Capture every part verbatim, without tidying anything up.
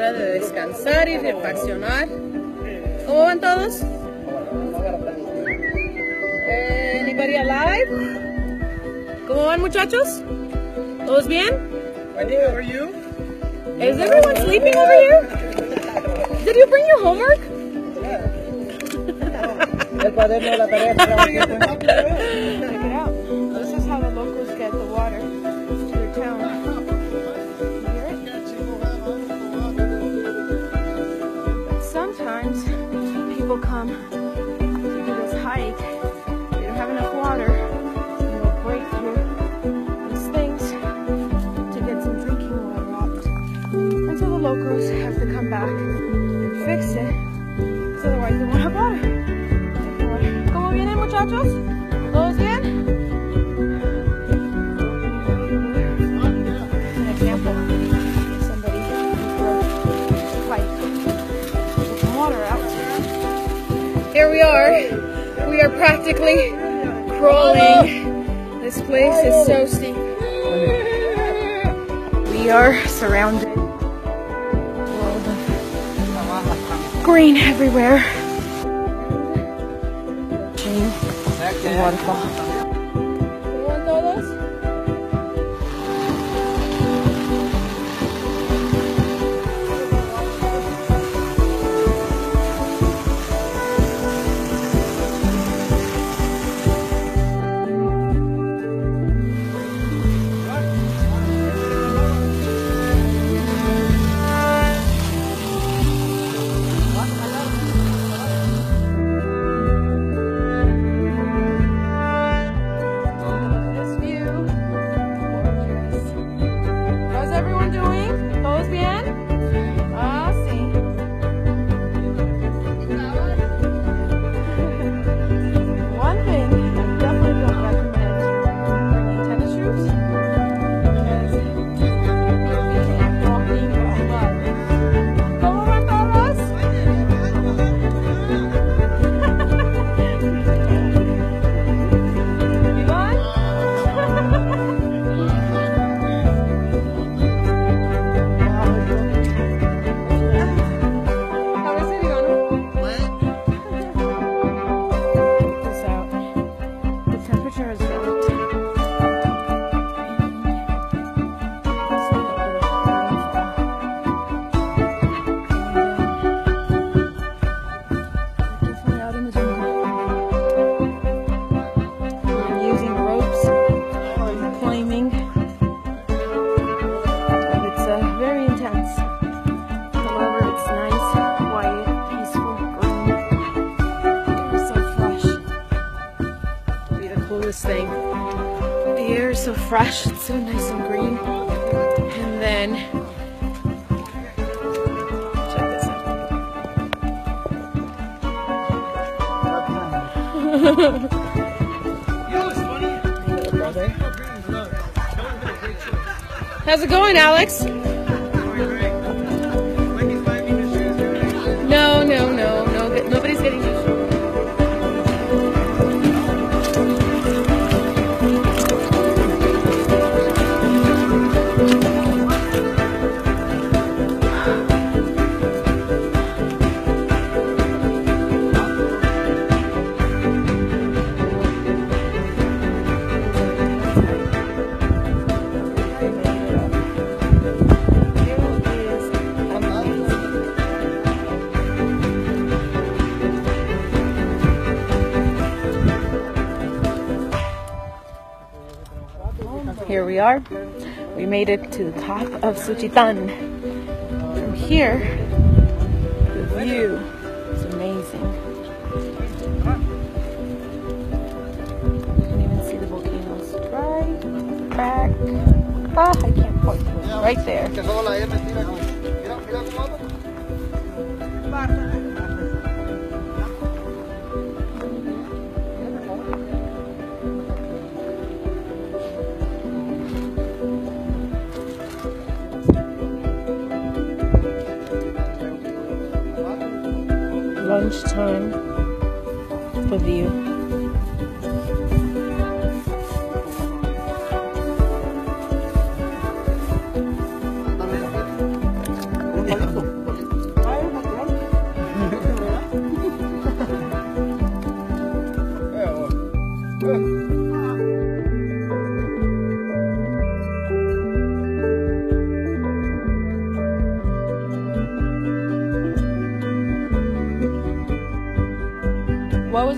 oportunidad de descansar y refaccionar. ¿Cómo van todos? Anybody alive? ¿Cómo van, muchachos? ¿Todos bien? Wendy, how are you? Is everyone sleeping over here? Did you bring your homework? El cuaderno de la tarea está Check it out. This is how the locals get the water to their town. You hear it? Sometimes people come to do this hike. They don't have enough water, and they'll break through these things to get some drinking water out. And so the locals have to come back and fix it, because otherwise they won't have water. ¿Cómo vienen, muchachos? ¿Todos bien? An example. Somebody fight with some water out. Here we are. We are practically crawling. This place is so steep. We are surrounded. Green everywhere. The waterfall. ¿Cómo van todos? Thing. The air is so fresh, it's so nice and green. And then check this out. How's it going, Alex? No, no, no, no. Nobody's getting new shoes. Here we are. We made it to the top of Suchitan. From here, the view is amazing. You can even see the volcanoes right back. Ah, I can't point to it. Right there. Lunchtime, the view.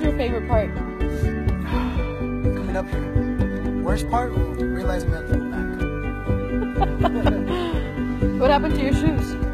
your favorite part? Coming up here. Worst part? Realizing we have to go back. What happened to your shoes?